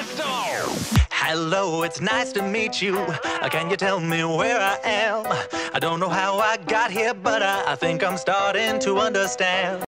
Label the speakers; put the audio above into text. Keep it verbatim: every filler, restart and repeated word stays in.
Speaker 1: Hello, it's nice to meet you. Uh, Can you tell me where I am? I don't know how I got here, but I, I think I'm starting to understand.